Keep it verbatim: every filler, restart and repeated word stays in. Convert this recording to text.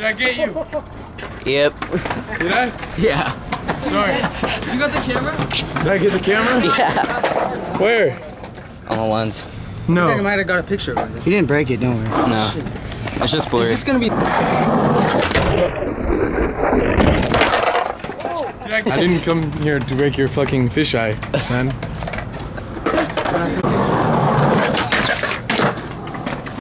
I get you? Yep. Did I? Yeah. Sorry. You got the camera? Did I get the camera? Yeah. Where? On the lens. No. I might have got a picture of it. He didn't break it, don't worry. No. It's just blurry. Is this gonna be? I didn't come here to break your fucking fisheye, man.